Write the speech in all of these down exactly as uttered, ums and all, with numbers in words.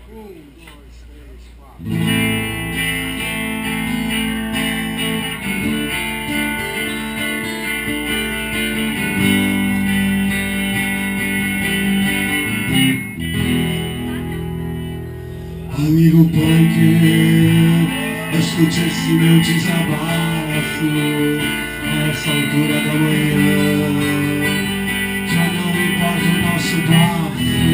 Amigo punk, escute esse meu desabafo a essa altura da manhã. Já não importa o nosso bafo.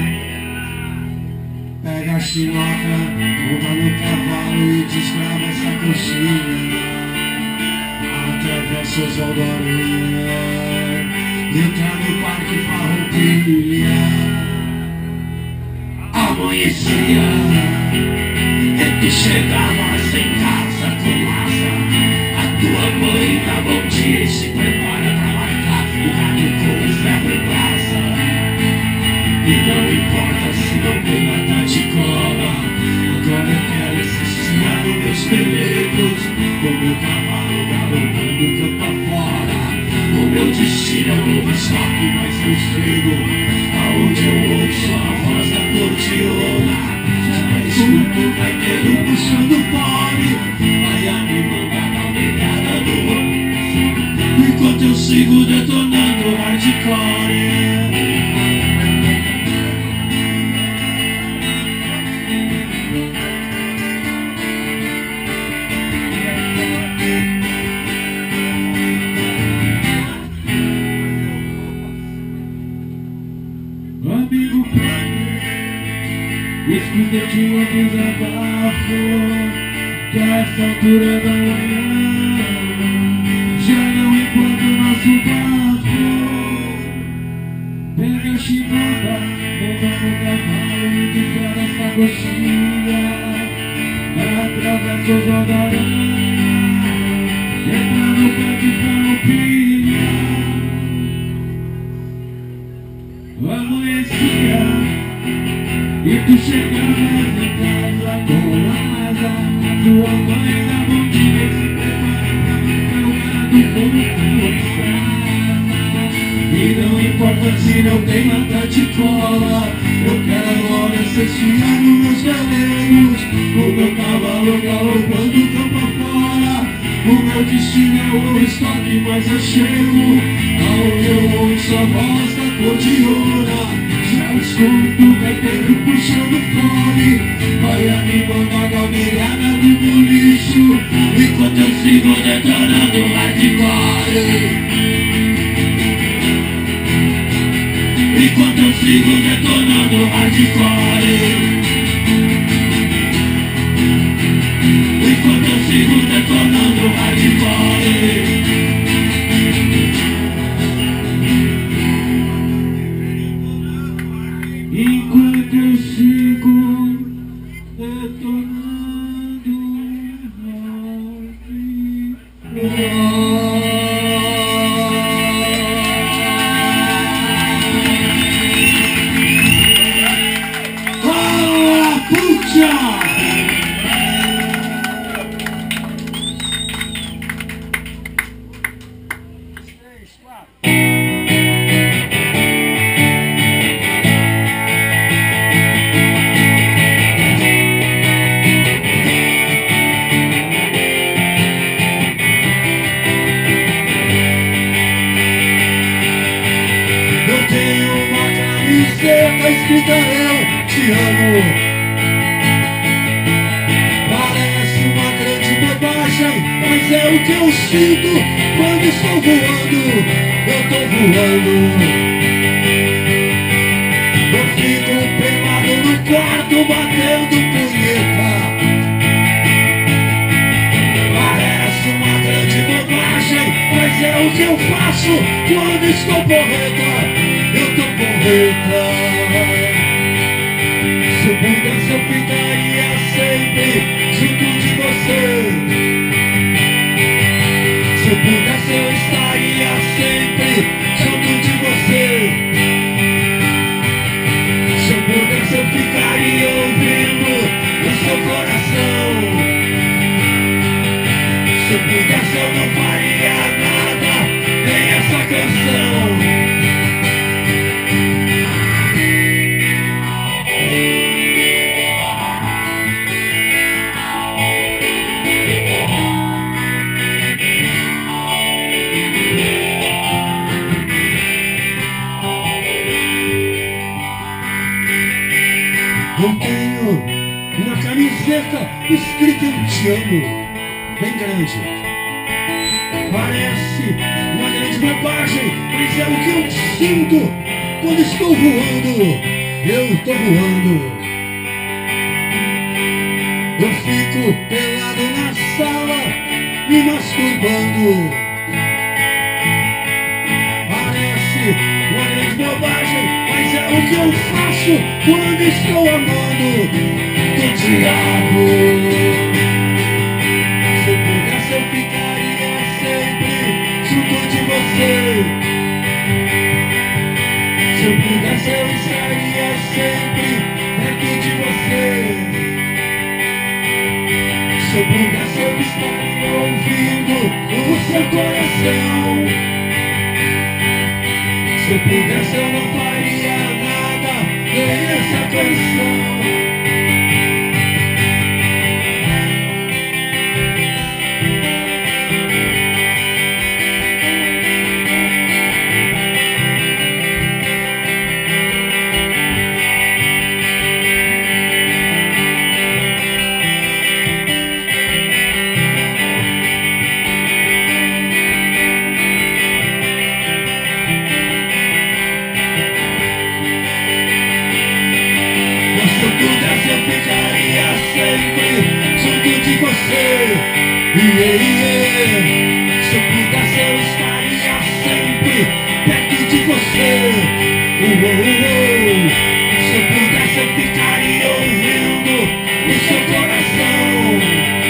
Pega a chinoca, monta no cavalo e desgrava essa coxinha. Atravessa os Aldoranha, entra no Parque Farroupilha. Amanhecia e tu chegavas em casa com asa. A tua mãe dá bom dia e se prepara pra marcar o rádio com o ferro em brasa. E não importa se não tem nada de cola, agora eu quero assistir nos meus pelegos, com meu cavalo galopando campo afora. O meu destino é um novo estoque, mas eu chego aonde eu ouço a voz da cordiona. Já escuto o gaiteiro puxando fone, vai animando a galderada do homem, enquanto eu sigo detonando hardcore. Amigo pai, escuta de um desabafo que a essa altura da manhã já não enquanto o nosso bafo. Pega a chinoca, monta no cavalo e desgrava essa coxinha. Atravessa os Aldoranha, entra no Parque Farroupilha. Amanhecia e tu chegavas em casa com asa. A tua mãe dá bom dia e se prepara pra marcar o gado como tua casa. E não importa se não tem nada de cola, eu quero agora cestinhar nos meus galegos, o meu cavalo galopando campo afora. O meu destino é o estoque, mas eu chego aonde eu ouço a voz da cordiona. Já escuto o gaiteiro puxando fone, vai animando a galderada do bolicho, enquanto eu sigo detonando hardcore. Enquanto eu sigo detonando hardcore. Enquanto eu sigo detonando hardcore. Enquanto eu sigo detonando hardcore. Fala, puxa! Tá escrita eu te amo. Parece uma grande bobagem, mas é o que eu sinto quando estou voando. Eu tô voando. Eu fico pelado no quarto batendo punheta. Parece uma grande bobagem, mas é o que eu faço quando estou porreta. Eu tô porreta. Se eu pudesse eu ficaria sempre junto de você. Se eu pudesse eu estaria sempre junto de você. Se eu pudesse eu ficaria ouvindo o seu coração. Se eu pudesse eu não faria nada, nem essa canção. Eu tenho uma camiseta escrita "Eu te amo", bem grande. Parece uma grande bobagem, mas é o que eu sinto quando estou voando. Eu estou voando. Eu fico pelado na sala, me masturbando. Parece uma grande bobagem, mas é o que eu faço quando estou amando do diabo. Se eu pudesse, eu ficaria sempre junto de você. Se eu pudesse, eu estaria sempre perto de você. Se eu pudesse, eu estaria ouvindo o seu coração. Se eu pudesse, eu não faria nada nem essa canção. Yeah, yeah. Se eu pudesse, eu estaria sempre perto de você. Uh, uh, uh. Se eu pudesse, eu ficaria ouvindo o seu coração.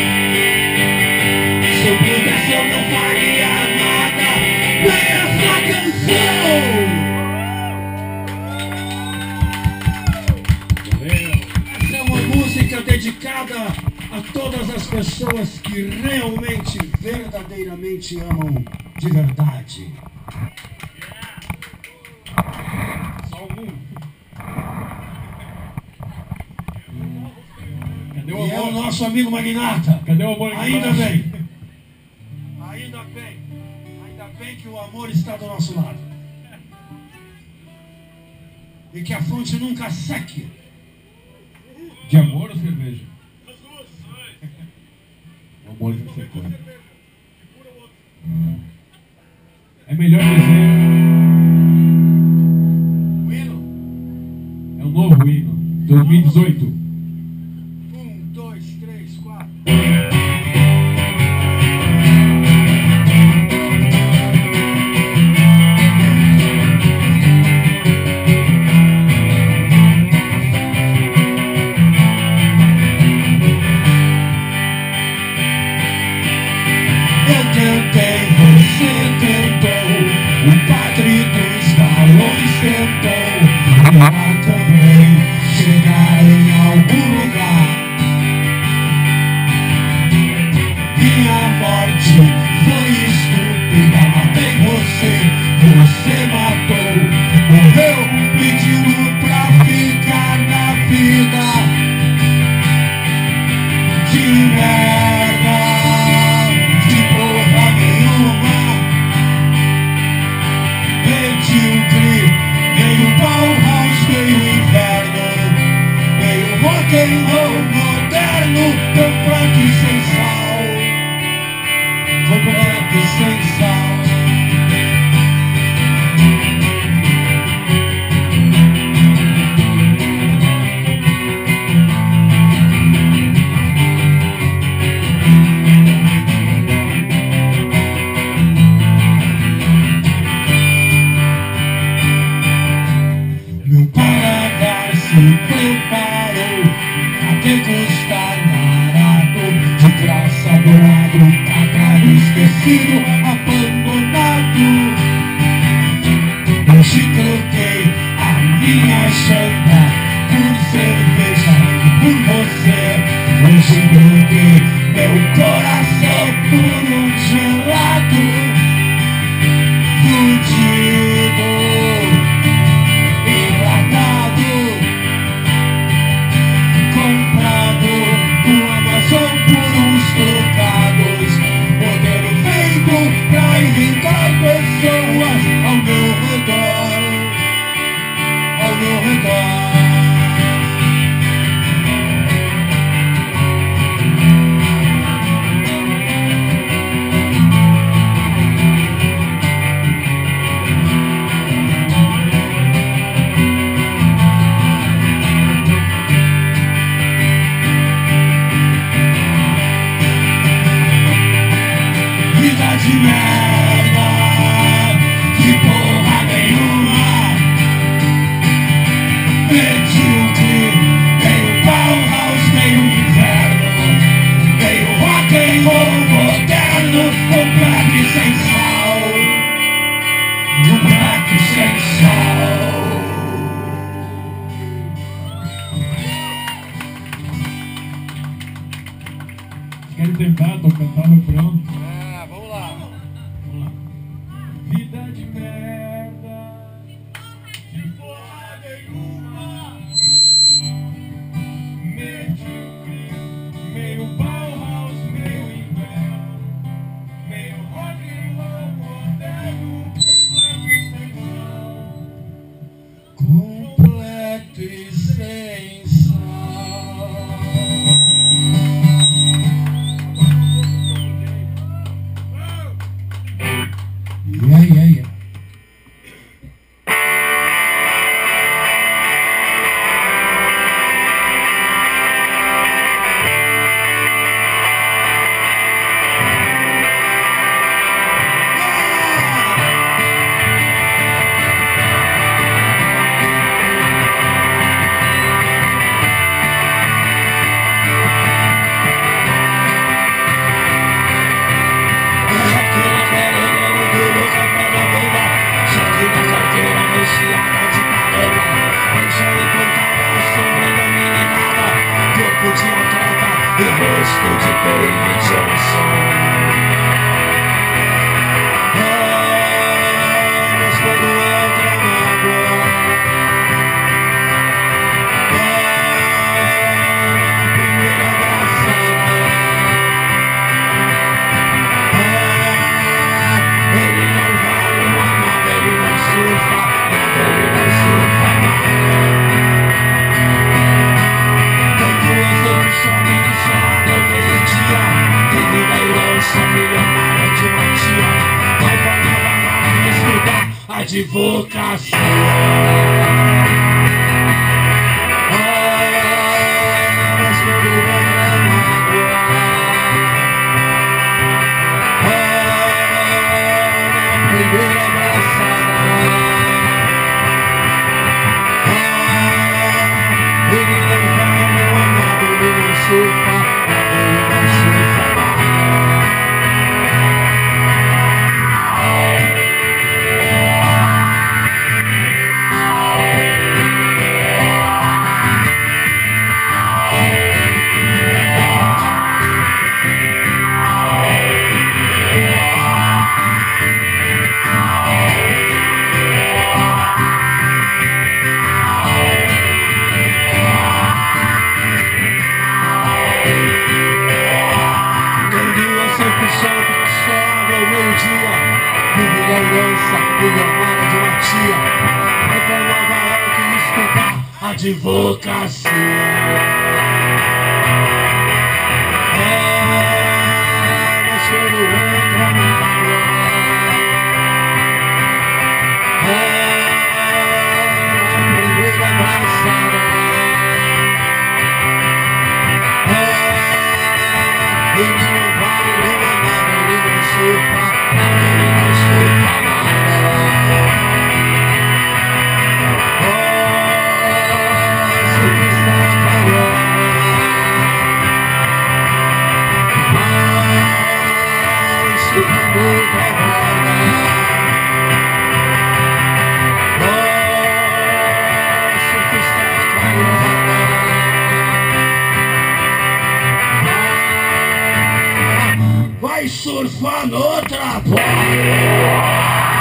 Se eu pudesse, eu não faria nada nem essa canção. Essa é uma música dedicada a todas as pessoas que realmente, verdadeiramente amam de verdade. Só algum. Cadê o amor? E é o nosso amigo Magnata. Cadê o amor? Ainda bem. Ainda bem. Ainda bem que o amor está do nosso lado. E que a fonte nunca seque. De amor ou cerveja? O amor já secou. É melhor dizer. O hino? É um novo hino. dois mil e dezoito. Um, dois, três, quatro. Também chegar em algum lugar. Minha morte foi estúpida, matei você, você matou. Morreu pedindo pra ficar na vida. De merda, de porra nenhuma. Medíocre, meio Bauhaus, meio inverno, meio rock and roll moderno, completo e sem sal, completo e sem sal. Preparou a degustar barato, de graça doado, cagado, esquecido, abandonado. querem tentar, tô cantar o refrão. Ah, vamos lá. Vamos lá. Vida de merda, de porra nenhuma. Medíocre, meio Bauhaus, meio inverno, meio rock and roll moderno, completo e sem sal. Completo e sem sal. Yeah, yeah, yeah. Advocacia. Advocacia. É, mas quando entra na água, é a primeira abraçada, é, ele não vai, ele não nada, ele não surfa, ele não surfa nada. Vai surfar noutra bola.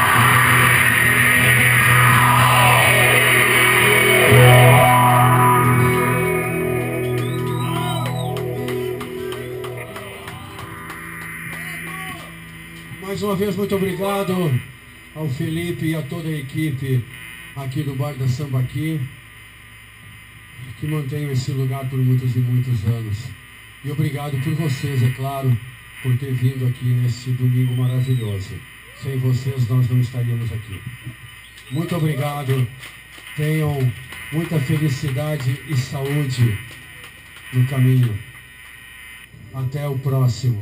Mais uma vez, muito obrigado ao Felipe e a toda a equipe aqui do Bar da Sambaqui, que mantém esse lugar por muitos e muitos anos. E obrigado por vocês, é claro, por ter vindo aqui nesse domingo maravilhoso. Sem vocês, nós não estaríamos aqui. Muito obrigado. Tenham muita felicidade e saúde no caminho. Até o próximo.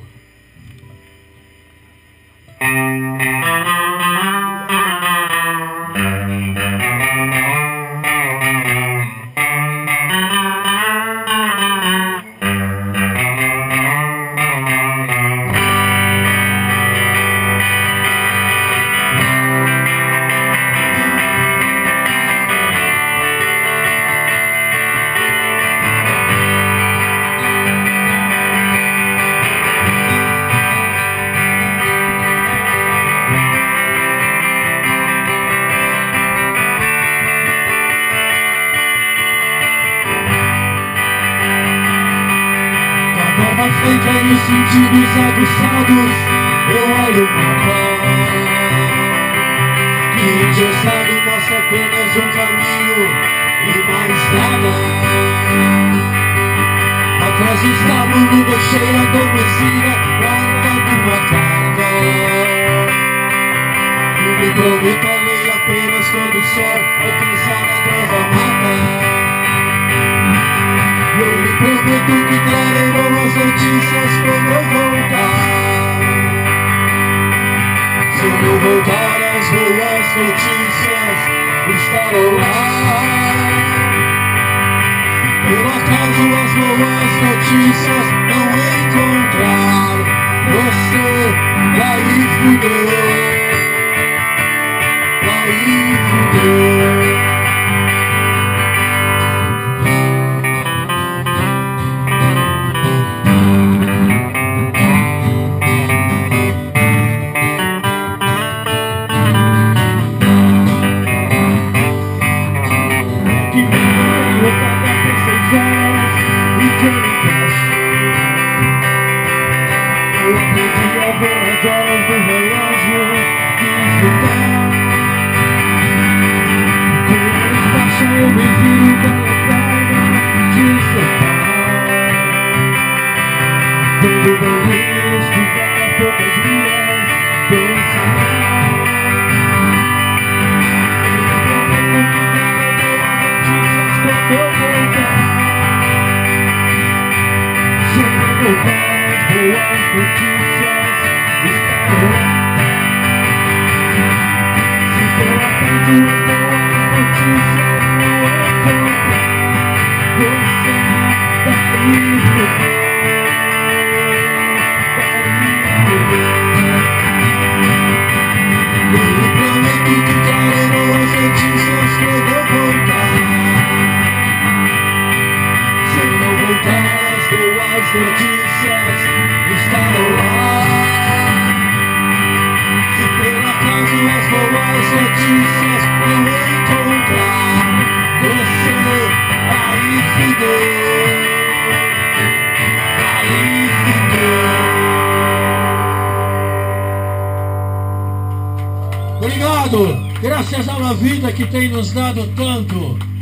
pra frente aí os sentidos aguçados. Eu olho o mapa que engessado mostra apenas um caminho e mais nada. Atrás do estábulo deixei adormecida guardando uma carta. E me prometo a lei apenas quando o sol alcançar atrás da mata. Eu lhe prometo que trarei boas notícias quando eu voltar. Se eu não voltar, as boas notícias estarão lá. Por acaso as boas notícias não encontrar você, daí fudeu, daí fudeu. Obrigado, graças a uma vida que tem nos dado tanto.